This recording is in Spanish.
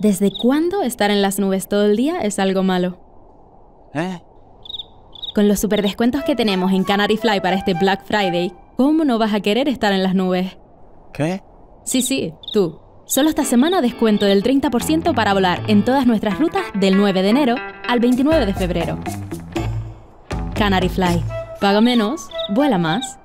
¿Desde cuándo estar en las nubes todo el día es algo malo? Con los superdescuentos que tenemos en Canary Fly para este Black Friday, ¿cómo no vas a querer estar en las nubes? ¿Qué? Sí, tú. Solo esta semana descuento del 30% para volar en todas nuestras rutas del 9 de enero al 29 de febrero. Canary Fly. Paga menos, vuela más.